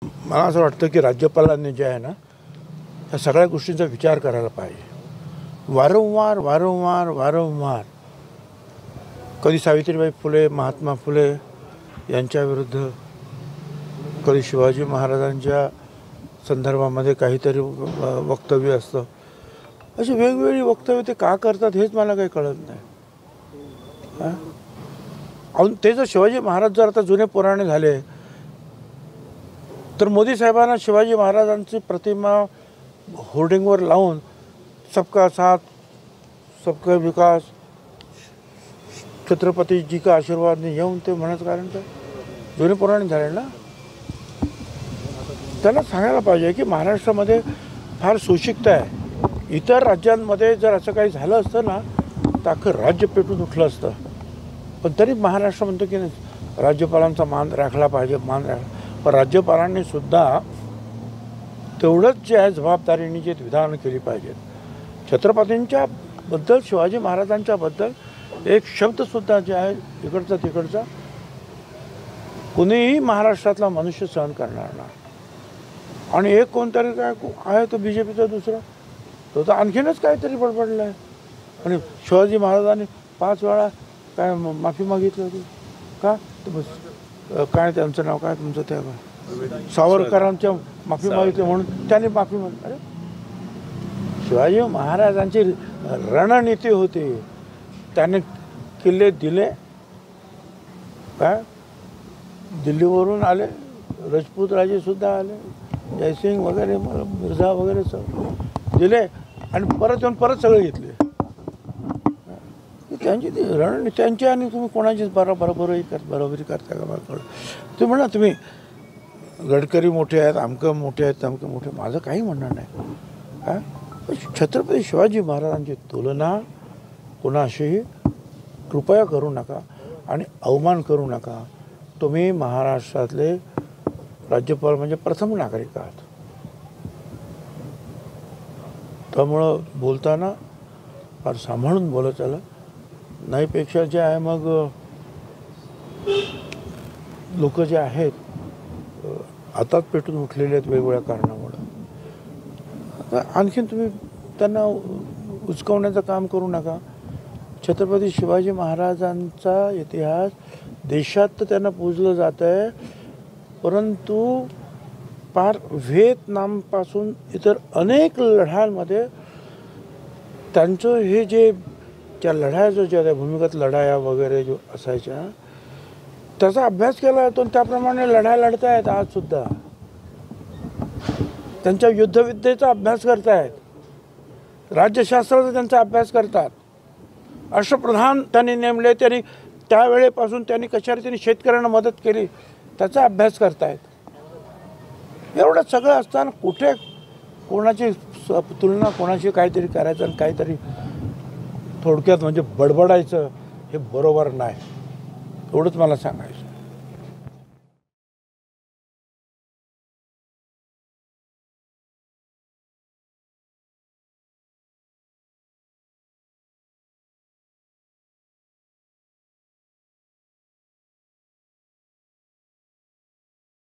मला असं वाटतं की राज्यपालांनी जे आहे ना त्या सगळ्या गोष्टींचा विचार करायला पाहिजे। वारंवार वारंवार वारंवार कधी सावित्रीबाई फुले, महात्मा फुले यांच्याविरुद्ध, कधी शिवाजी महाराजांच्या संदर्भामध्ये काहीतरी वक्तव्य असतं। अशी वेगवेगळी वक्तव्य ते का करतात हेच मला काही कळत नाही। अजून ते जर शिवाजी महाराज जर आता जुने पुराणे झाले तर मोदी साहेबांना शिवाजी महाराजांची प्रतिमा होर्डिंगवर लावून सबका साथ सबका विकास छत्रपती जी का आशीर्वाद नाही येऊन ते म्हणत, कारण काय जुने पुराणे झाले ना। त्यांना सांगायला पाहिजे की महाराष्ट्रामध्ये फार सुशिक्षित आहे। इतर राज्यांमध्ये जर असं काही झालं असतं ना तर अख्खं राज्य पेटून उठलं असतं। पण तरी महाराष्ट्र म्हणतो की नाही राज्यपालांचा मान राखला पाहिजे, मान राखला। पण राज्यपालांनी सुद्धा तेवढंच जे आहे जबाबदारीने जे विधान केली पाहिजेत। छत्रपतींच्या बद्दल, शिवाजी महाराजांच्या बद्दल एक शब्दसुद्धा जे आहे इकडचा तिकडचा कुणीही महाराष्ट्रातला मनुष्य सहन करणार नाही। आणि एक कोणतरी काय आहे तो BJPचा दुसरा, तो तर आणखीनच काहीतरी बडबडला आहे। आणि शिवाजी महाराजांनी 5 वेळा काय माफी मागितली होती का? तर बस काय त्यांचं नाव काय तुमचं त्या सावरकरांच्या माफी मागितली म्हणून त्यांनी माफी मागितली। अरे शिवाजी महाराजांची रणनीती होती, त्याने किल्ले दिले काय, दिल्लीवरून आले, राजपूत राजेसुद्धा आले, जयसिंग वगैरे मिर्झा वगैरे सगळे दिले आणि परत येऊन परत सगळे घेतले। त्यांची ती रणनीती त्यांची, आणि तुम्ही कोणाचीच बरोबरी करता का? मला कळलं तुम्ही म्हणा तुम्ही गडकरी मोठे आहेत, अमकं मोठे आहेत, तमकं मोठे, माझं काही म्हणणं नाही। काय छत्रपती शिवाजी महाराजांची तुलना कोणाशीही कृपया करू नका आणि अवमान करू नका। तुम्ही महाराष्ट्रातले राज्यपाल म्हणजे प्रथम नागरिक आहात, त्यामुळं बोलताना फार सांभाळून बोलत चला। नाहीपेक्षा जे आहे मग लोक जे आहेत हातात पेटून उठलेले आहेत वेगवेगळ्या कारणामुळं, आणखीन तुम्ही त्यांना उचकवण्याचं काम करू नका। छत्रपती शिवाजी महाराजांचा इतिहास देशात तर त्यांना पूजलं जात आहे, परंतु पार व्हिएतनामपासून इतर अनेक लढ्यांमध्ये त्यांचं हे जे त्या लढाया जो ज्या भूमिगत लढाया वगैरे जो असायच्या त्याचा अभ्यास केला जातो, त्याप्रमाणे लढाया लढतायत आजसुद्धा। त्यांच्या युद्धविद्येचा अभ्यास करतायत, राज्यशास्त्राचा त्यांचा अभ्यास करतात। अष्टप्रधान त्यांनी नेमले, त्यांनी त्यावेळेपासून त्यांनी कशा रीतीने शेतकऱ्यांना मदत केली त्याचा अभ्यास करतायत। एवढं सगळं असताना कुठे कोणाची तुलना कोणाशी काहीतरी करायचं आणि काहीतरी थोडक्यात म्हणजे बडबडायचं हे बरोबर नाही, एवढंच मला सांगायचं।